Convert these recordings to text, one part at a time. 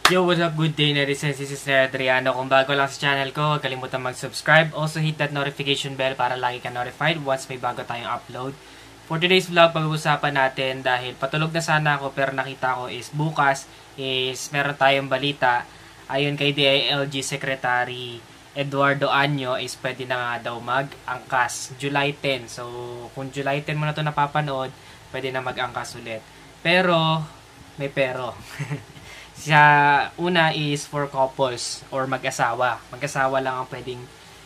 Yo, what's up? Good day, netizens. This is Adriano. Kung bago lang sa channel ko, huwag kalimutan mag-subscribe. Also, hit that notification bell para lagi ka notified once may bago tayong upload. For today's vlog, pag-uusapan natin dahil patulog na sana ako pero nakita ko is bukas is meron tayong balita. Ayon kay DILG Secretary Eduardo Año is pwede na nga daw mag-angkas July 10. So, kung July 10 mo na ito napapanood, pwede na mag-angkas ulit. Pero, may pero. Sa una is for couples or mag-asawa. Mag-asawa lang ang pwedeng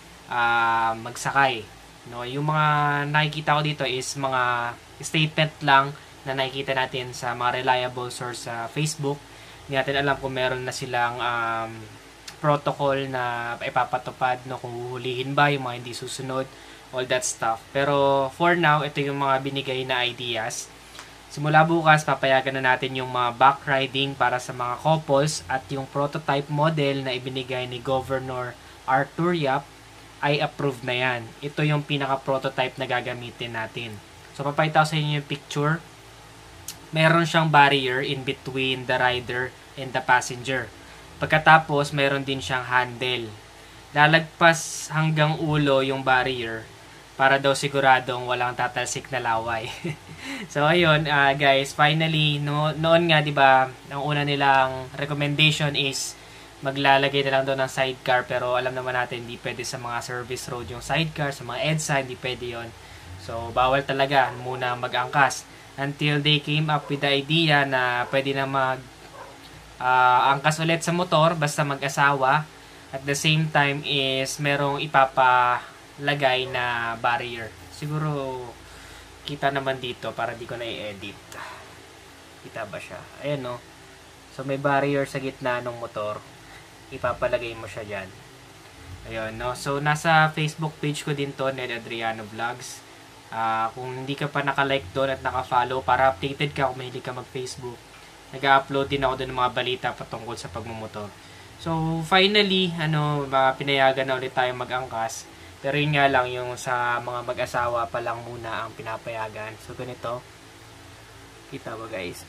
magsakay. No, yung mga nakikita ko dito is mga statement lang na nakikita natin sa mga reliable source sa Facebook. Hindi natin alam kung meron na silang protocol na ipapatupad, no, kung huhulihin ba yung mga hindi susunod, all that stuff. Pero for now, ito yung mga binigay na ideas. Simula bukas, papayagan na natin yung mga back riding para sa mga couples at yung prototype model na ibinigay ni Governor Arthur Yap ay approved na yan. Ito yung pinaka-prototype na gagamitin natin. So, papakita ko sa inyo yung picture. Meron siyang barrier in between the rider and the passenger. Pagkatapos, meron din siyang handle. Lalagpas hanggang ulo yung barrier para daw siguradong walang tatalsik na laway. So ayun, guys, finally noon nga 'di ba, ang una nilang recommendation is maglalagay na lang doon ng sidecar, pero alam naman natin hindi pwede sa mga service road yung sidecar, sa mga EDSA hindi pwede 'yon. So bawal talaga muna mag-angkas until they came up with the idea na pwede na angkas ulit sa motor basta mag-asawa. At the same time is merong ipapalagay na barrier. Siguro kita naman dito para di ko na i-edit. Kita ba siya? Ayan, no. So may barrier sa gitna ng motor. Ipapalagay mo siya diyan. Ayun, no. So nasa Facebook page ko din to, Ned Adriano Vlogs. Kung hindi ka pa naka-like doon at naka-follow para updated ka kung mahilig ka mag-Facebook. Nag-upload din ako doon ng mga balita patungkol sa pagmumotor. So finally, pinayagan na ulit tayo mag-angkas. Pero yun nga lang, yung sa mga mag-asawa pa lang muna ang pinapayagan. So, ganito. Kita ba, guys?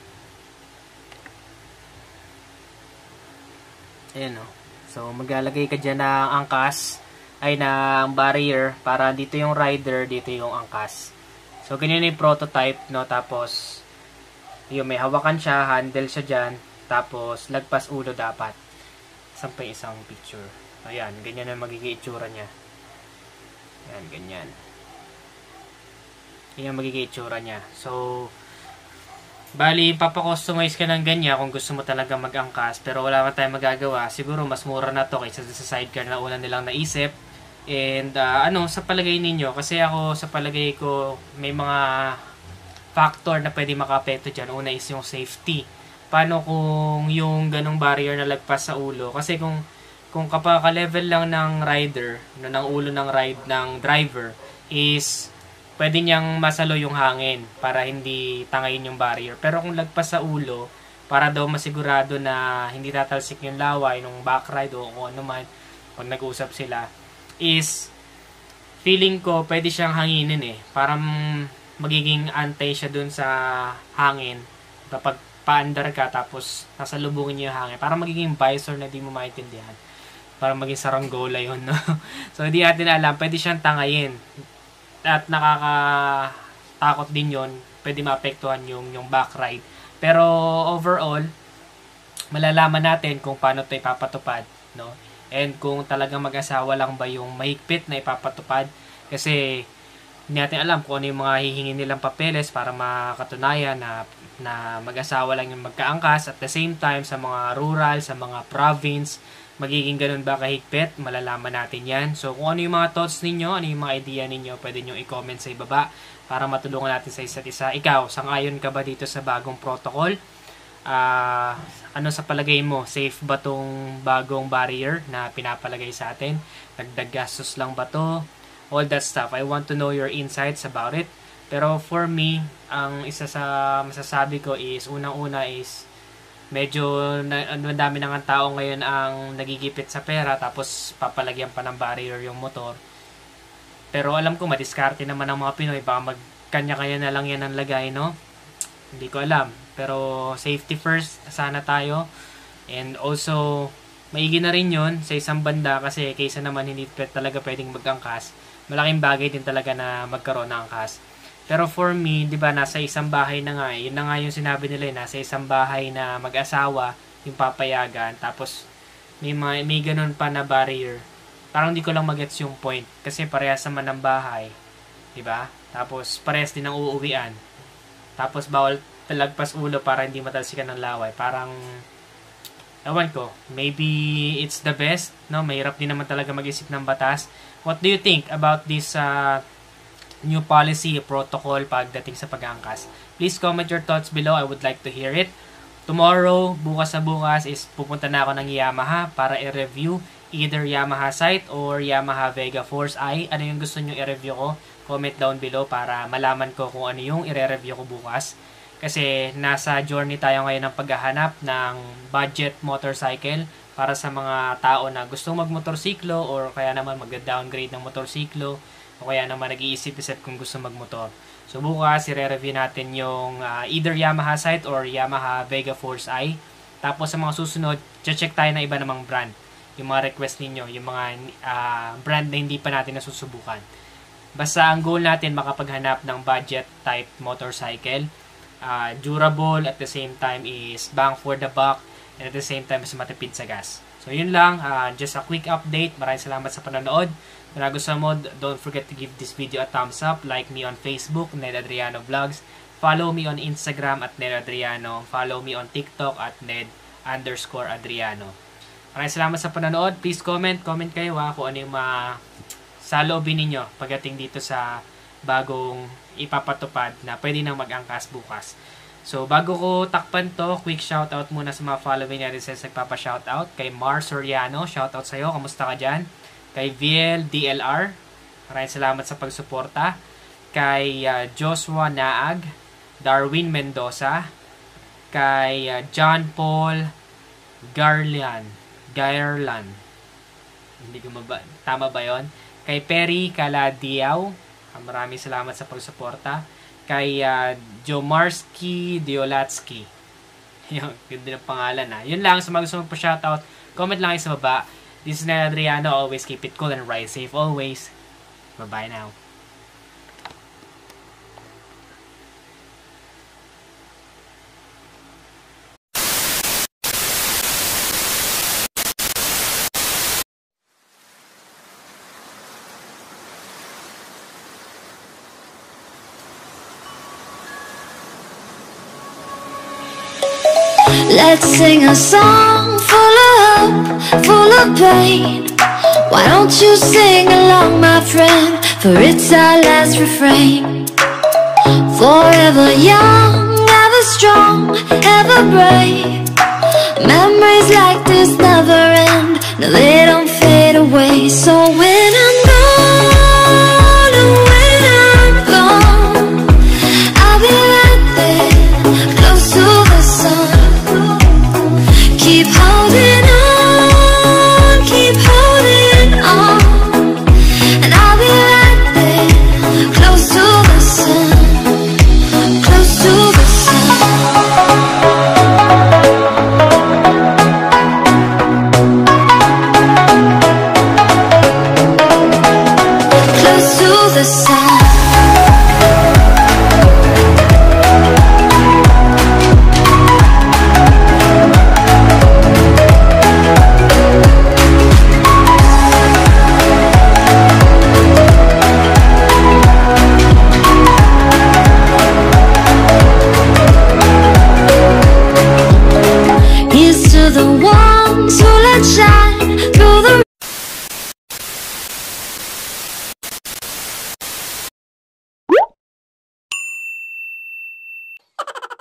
Ayan, o. So, maglalagay ka dyan ng angkas, ay ng barrier, para dito yung rider, dito yung angkas. So, ganyan yung prototype, no? Tapos, yung may hawakan siya, handle siya dyan, tapos, lagpas ulo dapat. Saan pa yung isang picture? Ayan, ganyan ang magiging itsura niya. Yan, ganyan. Yan ang magiging itsura niya. So, bali, papakustomize ka ng ganyan kung gusto mo talaga mag-angkas. Pero wala man tayong magagawa. Siguro, mas mura na to kaysa sa sidecar na una nilang naisip. And, sa palagay ninyo? Kasi ako, sa palagay ko, may mga factor na pwede maka-apekto dyan. Una is yung safety. Paano kung yung ganong barrier na lagpas sa ulo? Kasi kung kapag ka-level lang ng rider, ng ulo ng driver, is pwede niyang masalo yung hangin para hindi tangayin yung barrier. Pero kung lagpas sa ulo, para daw masigurado na hindi tatalsik yung laway nung back ride o kung ano man, pag nag-usap sila, is feeling ko pwede siyang hanginin para magiging antay siya dun sa hangin kapag paandar ka tapos nasalubungin niyo yung hangin. Para magiging visor na di mo maintindihan. Para maging saranggola yun, no? So, hindi natin alam. Pwede siyang tangayin. At nakakatakot din yun. Pwede maapektuhan yung back ride. Pero, overall, malalaman natin kung paano ito ipapatupad, no? And kung talagang mag-asawa lang ba yung mahigpit na ipapatupad. Kasi, hindi natin alam kung ano yung mga hihingin nilang papeles para makatunayan na mag-asawa lang yung magkaangkas. At the same time, sa mga rural, sa mga province, magiging ganun ba kahigpit? Malalaman natin yan. So, kung ano yung mga thoughts ninyo, ano yung mga idea ninyo, pwede nyo i-comment sa ibaba para matulungan natin sa isa't isa. Ikaw, sang-ayon ka ba dito sa bagong protocol? Ano sa palagay mo? Safe ba tong bagong barrier na pinapalagay sa atin? Dagdag gastos lang ba to? All that stuff. I want to know your insights about it. Pero for me, ang isa sa masasabi ko is, unang-una is, medyo madami na nga tao ngayon ang nagigipit sa pera tapos papalagyan pa ng barrier yung motor. Pero alam ko madiskarte naman ng mga Pinoy, baka magkanya-kanya na lang yan ang lagay, no? Hindi ko alam. Pero safety first, sana tayo. And also, maigi na rin yun sa isang banda kasi kaysa naman hindi talaga pwedeng mag-angkas, malaking bagay din talaga na magkaroon ng angkas. Pero for me, di ba, nasa isang bahay na nga, yun na nga yung sinabi nila, nasa isang bahay na mag-asawa, yung papayagan, tapos may ganun pa na barrier. Parang di ko lang magets yung point, kasi parehas naman ng bahay, di ba? Tapos parehas din ang uuwian. Tapos bawal talagpas ulo para hindi matalsikan ng laway. Parang, ewan ko, maybe it's the best, no? Mahirap din naman talaga mag-isip ng batas. What do you think about this new policy, protocol pagdating sa pag-aangkas? Please comment your thoughts below. I would like to hear it. Tomorrow, bukas na bukas, is pupunta na ako ng Yamaha para i-review either Yamaha Sight or Yamaha Vega Force I. Ano yung gusto nyo i-review ko? Comment down below para malaman ko kung ano yung i-review ko bukas. Kasi nasa journey tayo ngayon ng paghahanap ng budget motorcycle para sa mga tao na gustong magmotorsiklo or kaya naman mag-downgrade ng motorsiklo o kaya naman nag-iisip-isip kung gusto magmotor. So bukas, i-review natin yung either Yamaha Sight or Yamaha Vega Force I. Tapos sa mga susunod, check tayo na iba namang brand. Yung mga request ninyo, yung mga brand na hindi pa natin nasusubukan. Basta ang goal natin makapaghanap ng budget type motorcycle. Durable, at the same time is bang for the buck, and at the same time is matipid sa gas. So yun lang, just a quick update. Maraming salamat sa panonood. Kung nagustuhan mo, don't forget to give this video a thumbs up. Like me on Facebook, Ned Adriano Vlogs. Follow me on Instagram at Ned Adriano. Follow me on TikTok at Ned_Adriano. Maraming salamat sa panonood. Please comment kayo kung ano yung saloobin ninyo pagdating dito sa bagong ipapatupad na pwede nang mag-angkas bukas. So, bago ko takpan to, quick shoutout muna sa mga following natin sa nagpapa-shoutout. Kay Mars Soriano, shoutout sa'yo. Kamusta ka dyan? Kay Viel DLR, maraming salamat sa pagsuporta. Kay Joshua Naag, Darwin Mendoza, kay John Paul Garland. Hindi ko tama ba yon? Kay Perry Caladiao, maraming salamat sa pagsuporta. Kay Jomarski Diolatsky. Yung ganda ng pangalan Yun lang, sa mga gusto magpa-shoutout, comment lang sa baba. This is Ned Adriano. Always keep it cool and ride safe always. Bye-bye now. Let's sing a song full of hope, full of pain. Why don't you sing along, my friend? For it's our last refrain. Forever young, ever strong, ever brave. Memories like this never end. No, they don't fade away. So when I'm gone, and when I'm gone, I'll be right there, close to the sun. Keep holding on, keep holding on, and I'll be right there, close to the sun, close to the sun. Close to the sun. The ones who let shine through the